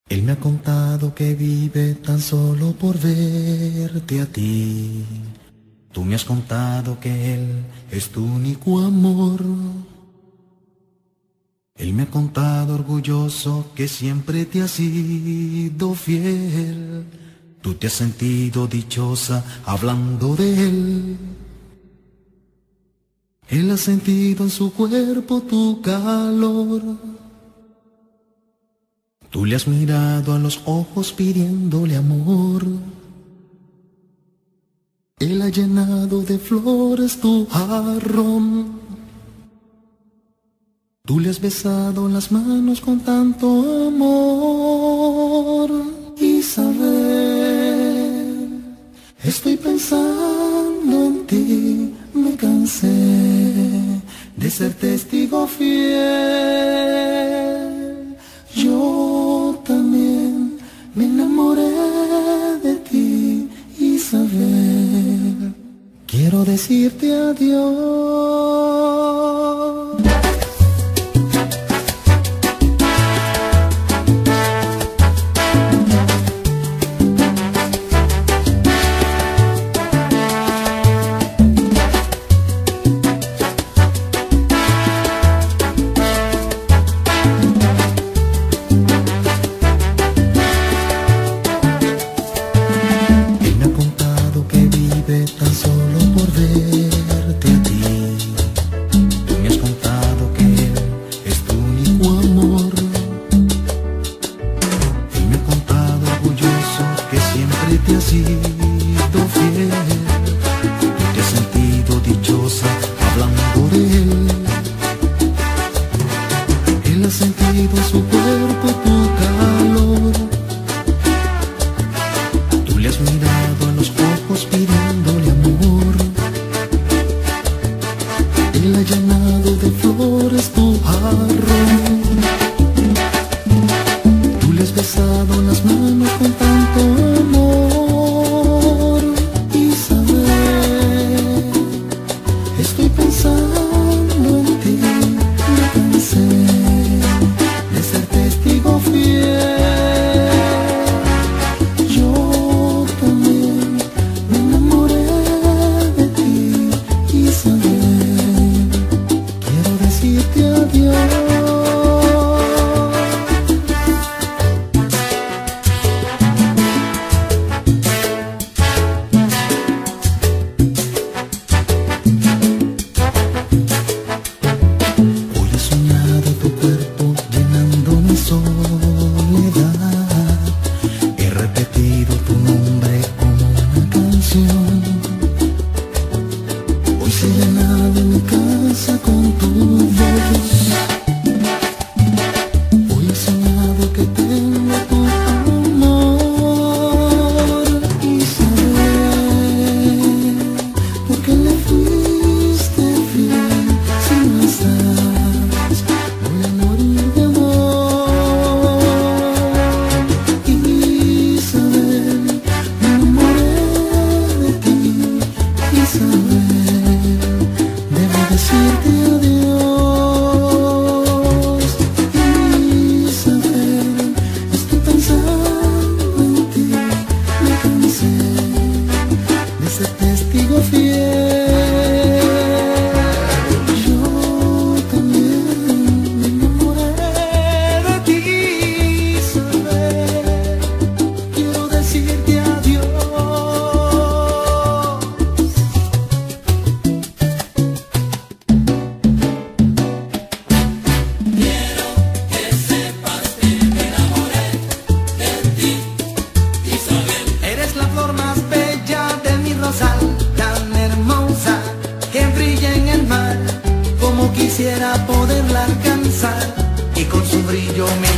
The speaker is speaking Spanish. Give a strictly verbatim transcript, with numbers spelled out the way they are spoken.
Él me ha contado que vive tan solo por verte a ti. Tú me has contado que él es tu único amor. Él me ha contado orgulloso que siempre te ha sido fiel. Tú te has sentido dichosa hablando de él. Él ha sentido en su cuerpo tu calor. Tú le has mirado a los ojos pidiéndole amor. Él ha llenado de flores tu jarrón. Tú le has besado las manos con tanto amor. Isabel, estoy pensando en ti. Me cansé de ser testigo fiel. Yo también me enamoré de ti, Isabel. Quiero decirte adiós. Tan solo por verte a ti. Tú me has contado que él es tu único amor. Él me ha contado orgulloso que siempre te ha sido fiel. Tú te has sentido dichosa hablando de él. Él ha sentido en su cuerpo tu calor. Tú le has mirado a los ojos pidiéndole amor. Él ha llenado de flores tu jarrón. Tú le has besado las manos con tanto amor. Isabel, estoy pensando en ti. Me cansé de ser testigo fiel. He repetido tu nombre como una canción. Hoy se ha llenado mi casa con tu voz. Hoy he soñado que tengo tu amor. Isabel, ¿por qué le fuiste fiel si no estás? Voy a morir de amor. Debo decirte adiós. Isabel, estoy pensando en ti. Me cansé de ser testigo fiel. Yo también me enamoré de ti, Isabel. Quiero decirte adiós. Quisiera poderla alcanzar y con su brillo me